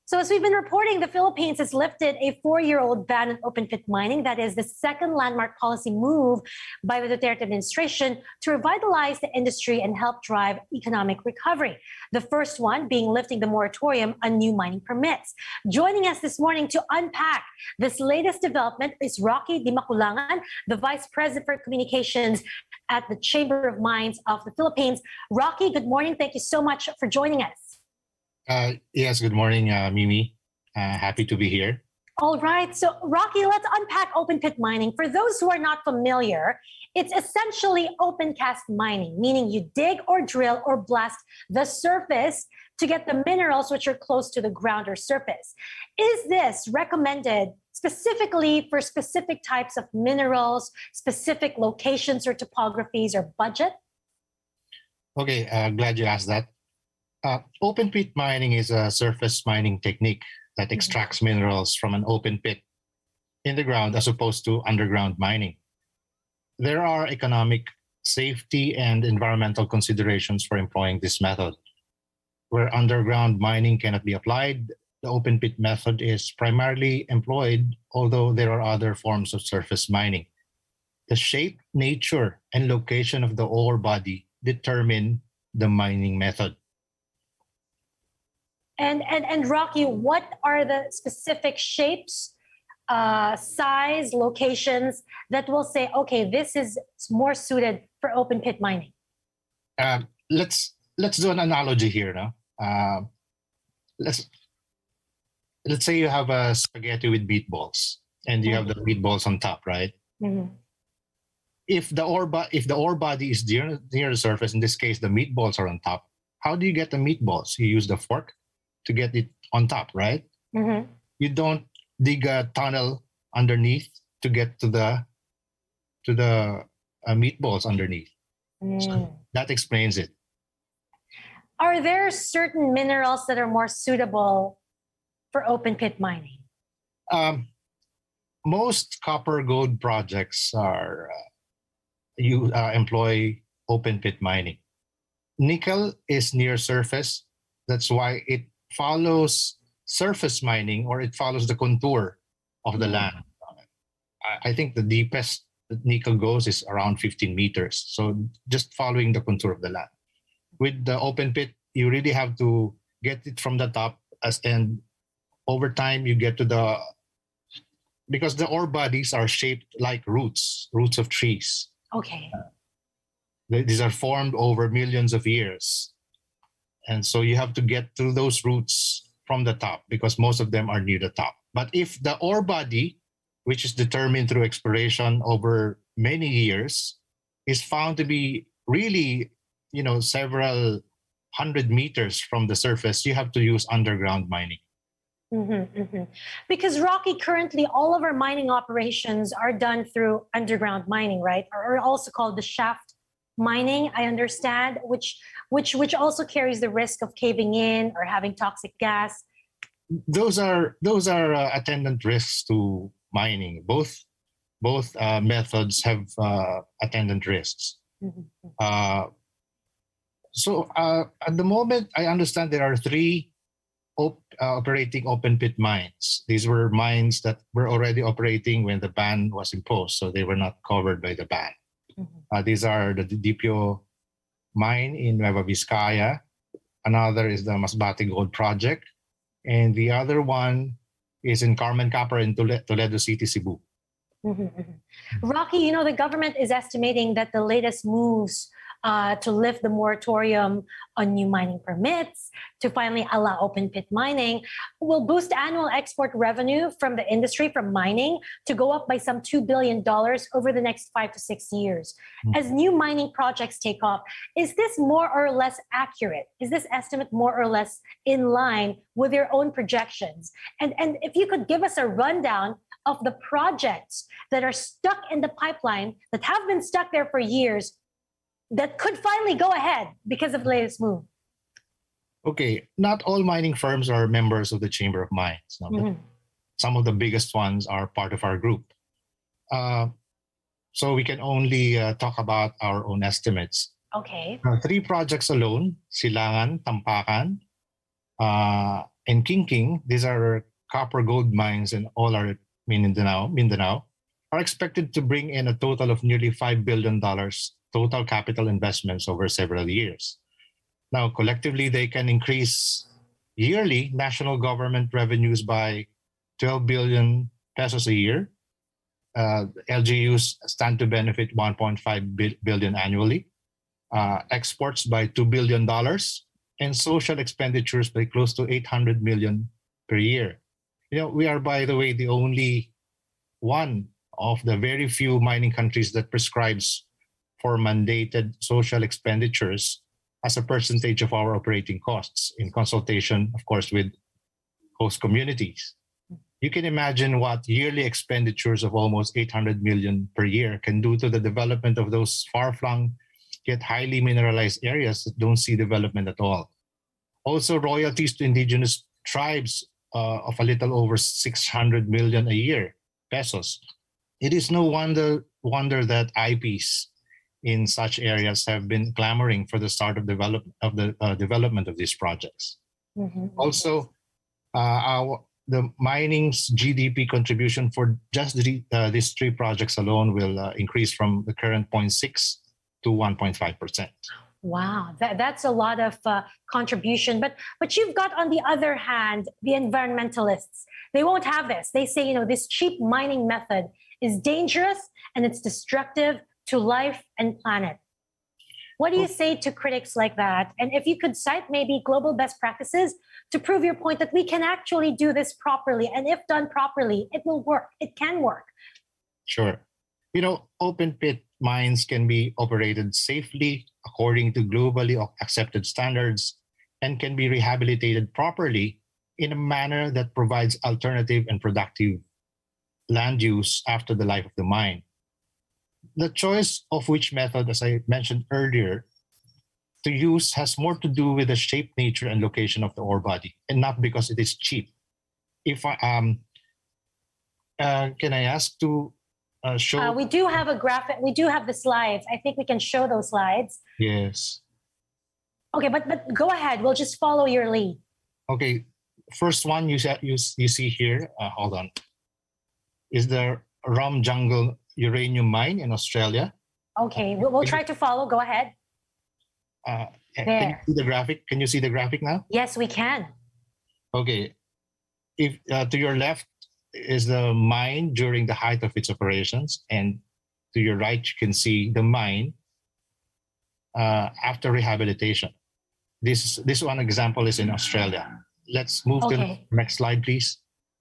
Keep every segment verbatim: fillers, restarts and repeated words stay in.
So as we've been reporting, the Philippines has lifted a four-year-old ban on open pit mining. That is the second landmark policy move by the Duterte administration to revitalize the industry and help drive economic recovery. The first one being lifting the moratorium on new mining permits. Joining us this morning to unpack this latest development is Rocky Di Maculangan, the Vice President for Communications at the Chamber of Mines of the Philippines. Rocky, good morning. Thank you so much for joining us. Uh, yes, good morning, uh, Mimi. Uh, happy to be here. All right. So, Rocky, let's unpack open pit mining. For those who are not familiar, it's essentially open cast mining, meaning you dig or drill or blast the surface to get the minerals which are close to the ground or surface. Is this recommended specifically for specific types of minerals, specific locations or topographies or budget? Okay, uh, glad you asked that. Uh, open pit mining is a surface mining technique that extracts mm-hmm. minerals from an open pit in the ground as opposed to underground mining. There are economic, safety, and environmental considerations for employing this method. Where underground mining cannot be applied, the open pit method is primarily employed, although there are other forms of surface mining. The shape, nature, and location of the ore body determine the mining method. And, and, and Rocky, what are the specific shapes, uh, size, locations that will say, okay, this is more suited for open pit mining? Uh, let's let's do an analogy here. No? Uh, let's let's say you have a spaghetti with meatballs, and you mm-hmm. have the meatballs on top, right? Mm-hmm. If the ore bo- if the ore body is near near the surface, in this case, the meatballs are on top. How do you get the meatballs? You use the fork to get it on top, right? Mm-hmm. You don't dig a tunnel underneath to get to the to the uh, meatballs underneath. Mm. So that explains it. Are there certain minerals that are more suitable for open pit mining? Um, most copper gold projects are uh, you uh, employ open pit mining. Nickel is near surface. That's why it follows surface mining, or it follows the contour of the mm. land. I, I think the deepest that nickel goes is around fifteen meters. So just following the contour of the land. With the open pit, you really have to get it from the top, as and over time you get to the, because the ore bodies are shaped like roots, roots of trees. Okay. Uh, these are formed over millions of years. And so you have to get to those roots from the top because most of them are near the top. But if the ore body, which is determined through exploration over many years, is found to be really, you know, several hundred meters from the surface, you have to use underground mining. Mm-hmm, mm-hmm. Because, Rocky, currently all of our mining operations are done through underground mining, right? Or also called the shaft mining, I understand, which which which also carries the risk of caving in or having toxic gas. Those are those are uh, attendant risks to mining. Both both uh, methods have uh, attendant risks. Mm-hmm. Uh, so uh, at the moment, I understand there are three op- uh, operating open pit mines. These were mines that were already operating when the ban was imposed, so they were not covered by the ban. Uh, these are the D P O mine in Nueva Vizcaya. Another is the Masbate Gold Project. And the other one is in Carmen Copper in Tole- Toledo City, Cebu. Mm-hmm, mm-hmm. Rocky, you know, the government is estimating that the latest moves uh, to lift the moratorium on new mining permits, to finally allow open pit mining, will boost annual export revenue from the industry, from mining, to go up by some two billion dollars over the next five to six years. Mm-hmm. As new mining projects take off, is this more or less accurate? Is this estimate more or less in line with your own projections? And, and if you could give us a rundown of the projects that are stuck in the pipeline, that have been stuck there for years, that could finally go ahead because of the latest move. Okay, not all mining firms are members of the Chamber of Mines. No? Mm-hmm. Some of the biggest ones are part of our group. Uh, so we can only uh, talk about our own estimates. Okay. Uh, three projects alone, Silangan, Tampakan, uh, and Kinking, these are copper gold mines in all our Mindanao, Mindanao, are expected to bring in a total of nearly five billion dollars total capital investments over several years. Now, collectively, they can increase yearly national government revenues by twelve billion pesos a year. Uh, L G Us stand to benefit one point five billion annually, uh, exports by two billion dollars, and social expenditures by close to eight hundred million per year. You know, we are, by the way, the only one of the very few mining countries that prescribes for mandated social expenditures as a percentage of our operating costs in consultation, of course, with host communities. You can imagine what yearly expenditures of almost eight hundred million per year can do to the development of those far-flung yet highly mineralized areas that don't see development at all. Also, royalties to indigenous tribes uh, of a little over six hundred million a year pesos. It is no wonder wonder that I Ps in such areas have been clamoring for the start of develop of the uh, development of these projects. Mm-hmm. Also, uh, our the mining's G D P contribution for just the, uh, these three projects alone will uh, increase from the current zero point six to one point five percent. Wow, that, that's a lot of uh, contribution. But but you've got, on the other hand, the environmentalists. They won't have this. They say, you know, this cheap mining method is dangerous and it's destructive to life and planet. What do you say to critics like that? And if you could cite maybe global best practices to prove your point that we can actually do this properly, and if done properly, it will work. It can work. Sure. You know, open pit mines can be operated safely according to globally accepted standards and can be rehabilitated properly in a manner that provides alternative and productive land use after the life of the mine. The choice of which method, as I mentioned earlier, to use has more to do with the shape, nature, and location of the ore body, and not because it is cheap. If I, um, uh, can I ask to uh, show? Uh, we do have a graphic. We do have the slides. I think we can show those slides. Yes. Okay, but but go ahead. We'll just follow your lead. Okay, first one you see, you, you see here. Uh, hold on. Is the Rum Jungle uranium mine in Australia? Okay, we'll, we'll try to follow. Go ahead. Uh, there. Can you see the graphic? Can you see the graphic now? Yes, we can. Okay. If uh, to your left is the mine during the height of its operations, and to your right you can see the mine uh, after rehabilitation. This this one example is in Australia. Let's move okay. to the next slide, please.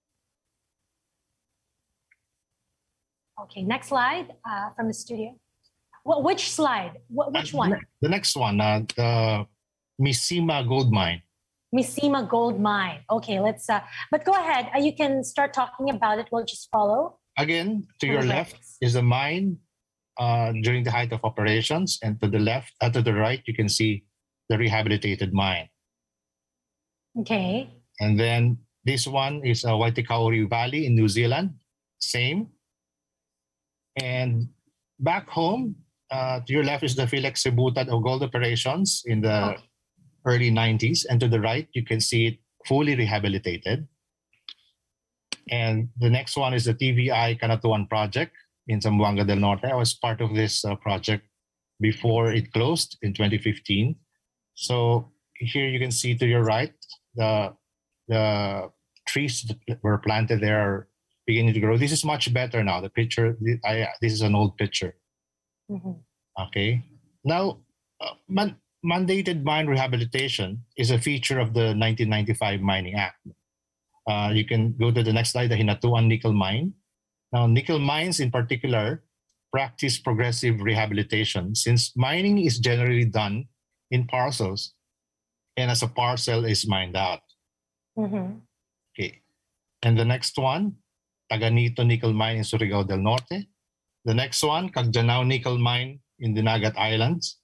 Okay, next slide uh, from the studio. Well, which slide? What, which uh, one? The next one, uh, the Misima Gold Mine. Misima Gold Mine. Okay, let's, uh, but go ahead. Uh, you can start talking about it. We'll just follow. Again, to your left is the mine uh, during the height of operations, and to the left, uh, to the right, you can see the rehabilitated mine. Okay. And then this one is uh, Waitikauri Valley in New Zealand. Same. And back home, uh, to your left is the Philex Sibutan of gold operations in the okay. early nineties. And to the right, you can see it fully rehabilitated. And the next one is the T V I Kanatuan project in Zamboanga del Norte. I was part of this uh, project before it closed in twenty fifteen. So here you can see to your right, the, the trees that were planted there are beginning to grow. This is much better now. The picture, I, this is an old picture. Mm-hmm. Okay. Now, uh, man, mandated mine rehabilitation is a feature of the nineteen ninety-five Mining Act. Uh, you can go to the next slide, the Hinatuan Nickel Mine. Now, nickel mines in particular practice progressive rehabilitation, since mining is generally done in parcels and as a parcel is mined out. Mm-hmm. Okay. And the next one, Taganito Nickel Mine in Surigao del Norte. The next one, Cagjanao Nickel Mine in the Nagat Islands.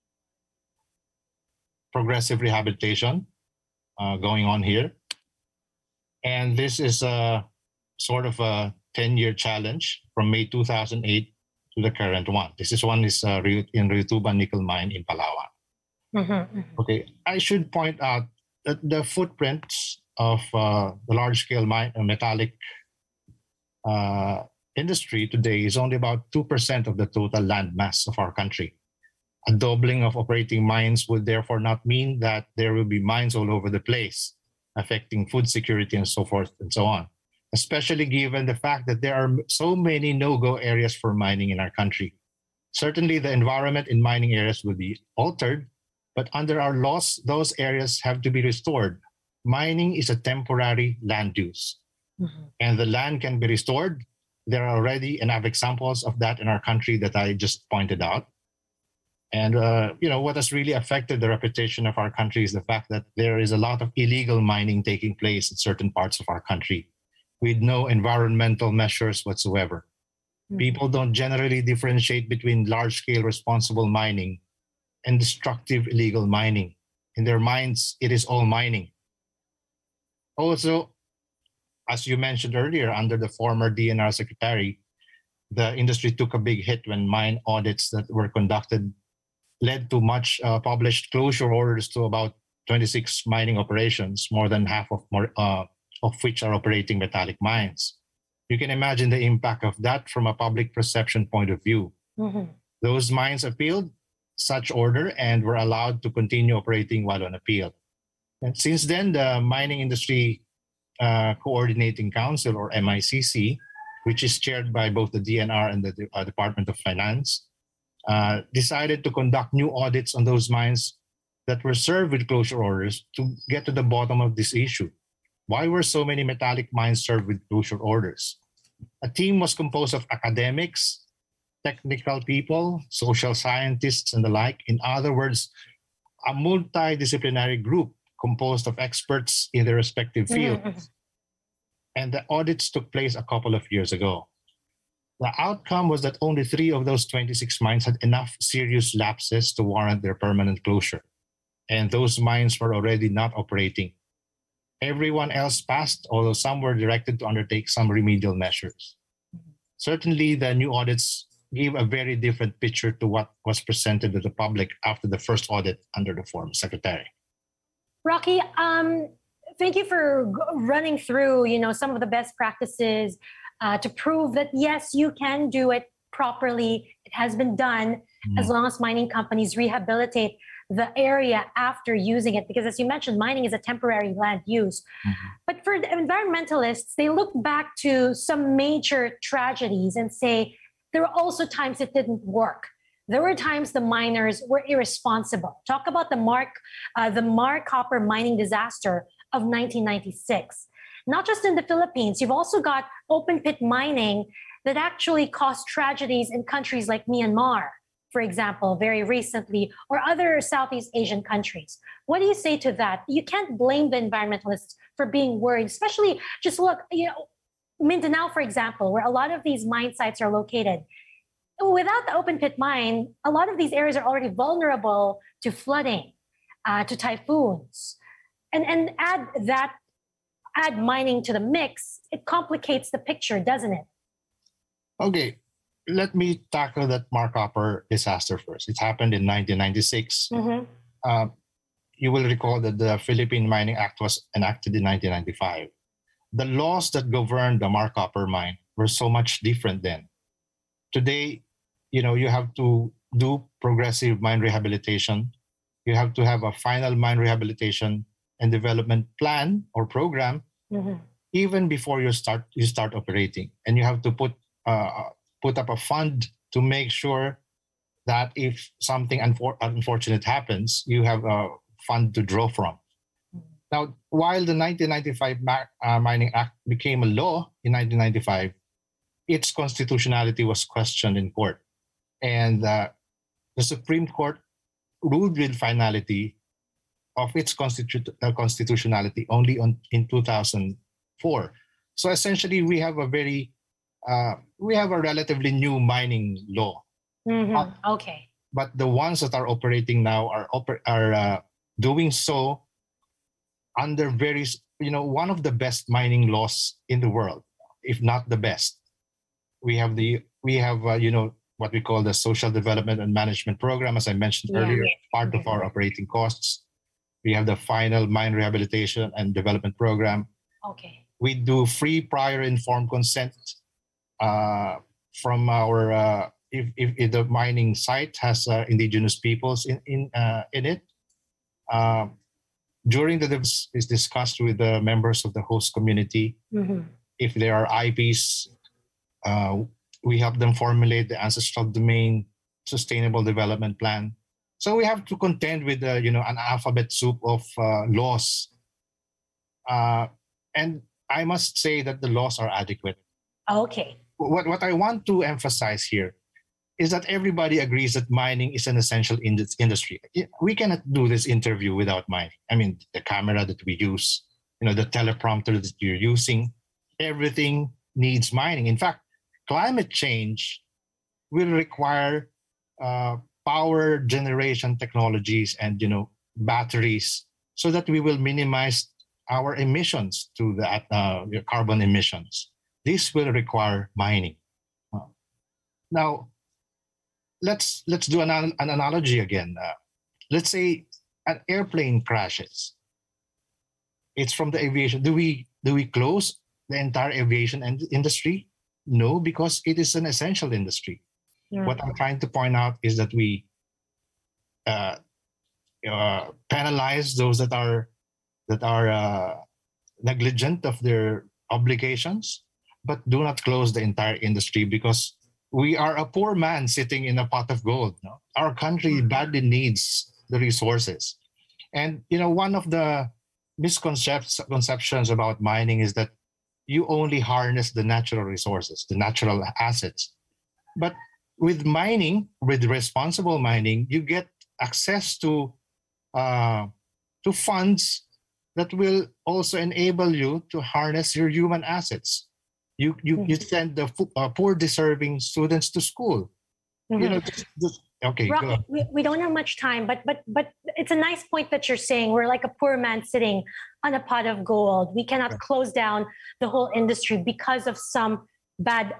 Progressive rehabilitation uh, going on here. And this is a sort of a ten-year challenge from May two thousand eight to the current one. This is one is uh, in Ryutuban Nickel Mine in Palawan. Mm-hmm. Okay, I should point out that the footprints of uh, the large-scale mine, uh, metallic uh, industry today is only about two percent of the total land mass of our country. A doubling of operating mines would therefore not mean that there will be mines all over the place, affecting food security and so forth and so on, especially given the fact that there are so many no-go areas for mining in our country. Certainly, the environment in mining areas will be altered, but under our laws, those areas have to be restored. Mining is a temporary land use, mm-hmm. and the land can be restored. There are already enough examples of that in our country that I just pointed out. And uh, you know what has really affected the reputation of our country is the fact that there is a lot of illegal mining taking place in certain parts of our country with no environmental measures whatsoever. Mm-hmm. People don't generally differentiate between large-scale responsible mining and destructive illegal mining. In their minds, it is all mining. Also, as you mentioned earlier, under the former D N R secretary, the industry took a big hit when mine audits that were conducted led to much uh, published closure orders to about twenty-six mining operations, more than half of, more, uh, of which are operating metallic mines. You can imagine the impact of that from a public perception point of view. Mm-hmm. Those mines appealed such order and were allowed to continue operating while on appeal. And since then, the Mining Industry uh, Coordinating Council, or M I C C, which is chaired by both the D N R and the uh, Department of Finance, uh, decided to conduct new audits on those mines that were served with closure orders to get to the bottom of this issue. Why were so many metallic mines served with closure orders? A team was composed of academics, technical people, social scientists, and the like. In other words, a multidisciplinary group composed of experts in their respective fields. Mm-hmm. And the audits took place a couple of years ago. The outcome was that only three of those twenty-six mines had enough serious lapses to warrant their permanent closure. And those mines were already not operating. Everyone else passed, although some were directed to undertake some remedial measures. Mm-hmm. Certainly, the new audits gave a very different picture to what was presented to the public after the first audit under the former secretary. Rocky, um, thank you for running through, you know, some of the best practices uh, to prove that, yes, you can do it properly. It has been done mm. as long as mining companies rehabilitate the area after using it. Because as you mentioned, mining is a temporary land use. Mm-hmm. But for the environmentalists, they look back to some major tragedies and say, there were also times it didn't work. There were times the miners were irresponsible. Talk about the Mark, uh, the Mar Copper mining disaster of nineteen ninety-six. Not just in the Philippines, you've also got open pit mining that actually caused tragedies in countries like Myanmar, for example, very recently, or other Southeast Asian countries. What do you say to that? You can't blame the environmentalists for being worried, especially just look, you know, Mindanao, for example, where a lot of these mine sites are located. Without the open pit mine, a lot of these areas are already vulnerable to flooding, uh, to typhoons. And, and add that, add mining to the mix, it complicates the picture, doesn't it? Okay, let me tackle that Mar Copper disaster first. It happened in nineteen ninety-six. Mm-hmm. Uh, you will recall that the Philippine Mining Act was enacted in nineteen ninety-five. The laws that governed the Mar Copper mine were so much different then. Today, you know, you have to do progressive mine rehabilitation. You have to have a final mine rehabilitation and development plan or program mm-hmm. even before you start you start operating. And you have to put uh, put up a fund to make sure that if something unfor- unfortunate happens, you have a fund to draw from. Now, while the nineteen ninety-five Ma- uh, Mining Act became a law in nineteen ninety-five, its constitutionality was questioned in court. And uh, the Supreme Court ruled with finality of its constitu- uh, constitutionality only on, in two thousand four. So essentially, we have a very, uh, we have a relatively new mining law. Mm-hmm. Uh, okay. But the ones that are operating now are, oper- are uh, doing so under very, you know, one of the best mining laws in the world, if not the best. We have the, we have, uh, you know, what we call the Social Development and Management Program, as I mentioned yeah, earlier, yeah. part of our operating costs. We have the final mine rehabilitation and development program. Okay. We do free prior informed consent uh, from our uh, if, if, if the mining site has uh, indigenous peoples in in uh, in it. Uh, during the dis- is discussed with the members of the host community. Mm-hmm. If there are I Ps, uh, we help them formulate the ancestral domain sustainable development plan. So we have to contend with uh, you know an alphabet soup of uh, laws, uh, and I must say that the laws are adequate. Okay. What what I want to emphasize here is that everybody agrees that mining is an essential in industry. We cannot do this interview without mining. I mean, the camera that we use, you know, the teleprompter that you're using, everything needs mining. In fact, climate change will require uh, power generation technologies and, you know, batteries so that we will minimize our emissions to the uh, carbon emissions. This will require mining. Uh, now, let's let's do an, an analogy again. Uh, let's say an airplane crashes. It's from the aviation. Do we do we close the entire aviation and industry? No, because it is an essential industry. Yeah. What I'm trying to point out is that we uh, uh, penalize those that are that are uh, negligent of their obligations, but do not close the entire industry because we are a poor man sitting in a pot of gold. No? Our country badly needs the resources. And, you know, one of the misconceptions about mining is that you only harness the natural resources, the natural assets. But with mining, with responsible mining, you get access to uh, to funds that will also enable you to harness your human assets. You you, you send the uh, poor deserving students to school. Mm-hmm. You know, just, just, okay. Rocky, we, we don't have much time, but but but it's a nice point that you're saying. We're like a poor man sitting on a pot of gold. We cannot right. close down the whole industry because of some bad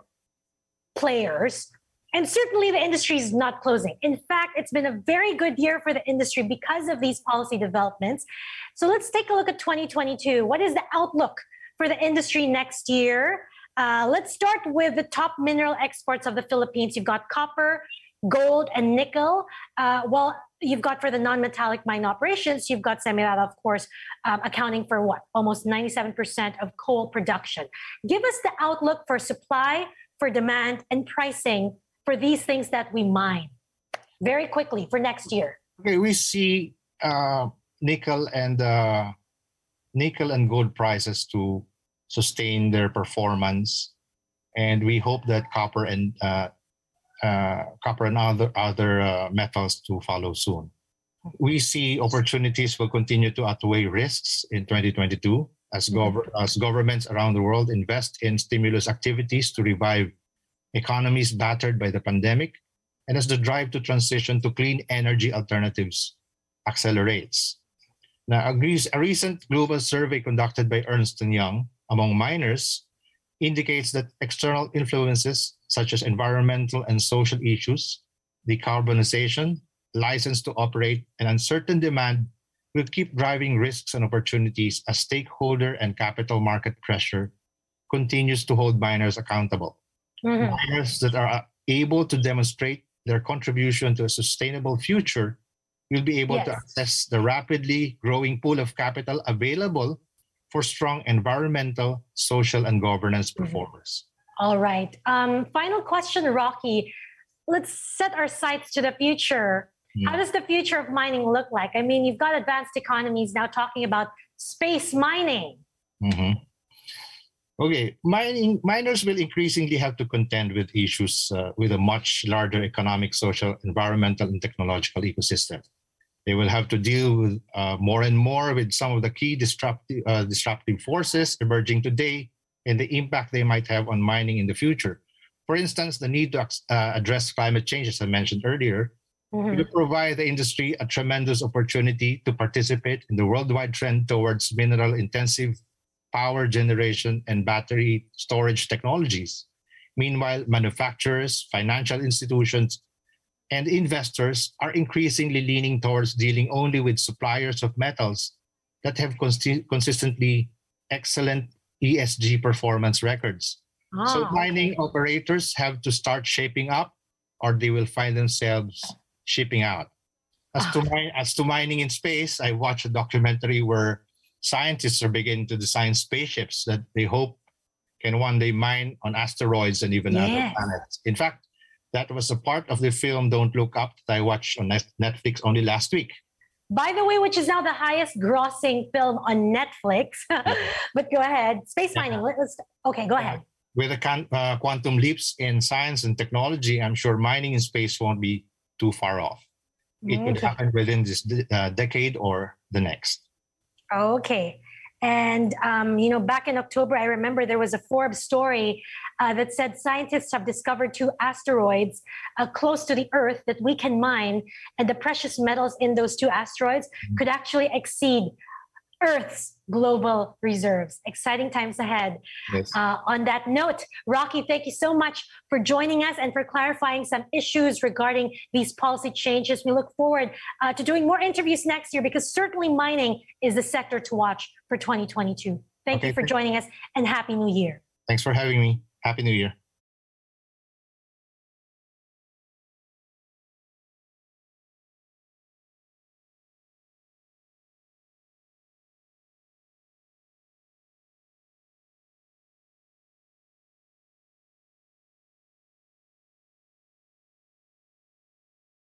players. And certainly the industry is not closing. In fact, it's been a very good year for the industry because of these policy developments. So let's take a look at twenty twenty-two. What is the outlook for the industry next year? Uh, let's start with the top mineral exports of the Philippines. You've got copper, gold, and nickel. Uh, well, you've got for the non-metallic mine operations, you've got Semirara, of course, um, accounting for what? Almost ninety-seven percent of coal production. Give us the outlook for supply, for demand, and pricing for these things that we mine very quickly for next year. Okay, we see uh, nickel and uh, nickel and gold prices to sustain their performance, and we hope that copper and uh, uh, copper and other other uh, metals to follow soon. We see opportunities will continue to outweigh risks in twenty twenty-two as, gov- as governments around the world invest in stimulus activities to revive economies battered by the pandemic, and as the drive to transition to clean energy alternatives accelerates. Now, a, a recent global survey conducted by Ernst and Young among miners indicates that external influences such as environmental and social issues, decarbonization, license to operate, and uncertain demand will keep driving risks and opportunities as stakeholder and capital market pressure continues to hold miners accountable. Mm-hmm. Miners that are able to demonstrate their contribution to a sustainable future will be able yes. to access the rapidly growing pool of capital available for strong environmental, social, and governance mm-hmm. performers. All right. Um, final question, Rocky. Let's set our sights to the future. Mm. How does the future of mining look like? I mean, you've got advanced economies now talking about space mining. Mm-hmm. Okay, mining miners will increasingly have to contend with issues uh, with a much larger economic, social, environmental, and technological ecosystem. They will have to deal with uh, more and more with some of the key disruptive, uh, disruptive forces emerging today and the impact they might have on mining in the future. For instance, the need to uh, address climate change, as I mentioned earlier, mm-hmm. will provide the industry a tremendous opportunity to participate in the worldwide trend towards mineral-intensive power generation and battery storage technologies. Meanwhile, manufacturers, financial institutions, and investors are increasingly leaning towards dealing only with suppliers of metals that have consi- consistently excellent E S G performance records. So Ah, mining okay. operators have to start shaping up, or they will find themselves shipping out. As to, Ah, mi- as to mining in space, I watched a documentary where scientists are beginning to design spaceships that they hope can one day mine on asteroids and even other yes. planets. In fact, that was a part of the film Don't Look Up that I watched on Net- Netflix only last week. By the way, which is now the highest grossing film on Netflix. But go ahead. Space Yeah. mining. Let- Let's, okay, go ahead. With the can- uh, quantum leaps in science and technology, I'm sure mining in space won't be too far off. It could Okay. happen within this de- uh, decade or the next. Okay. And, um, you know, back in October, I remember there was a Forbes story uh, that said scientists have discovered two asteroids uh, close to the Earth that we can mine, and the precious metals in those two asteroids could actually exceed Earth's global reserves. Exciting times ahead. Yes. Uh, on that note, Rocky, thank you so much for joining us and for clarifying some issues regarding these policy changes. We look forward uh, to doing more interviews next year, because certainly mining is the sector to watch for twenty twenty-two. Thank Okay. you for joining us, and Happy New Year. Thanks for having me. Happy New Year.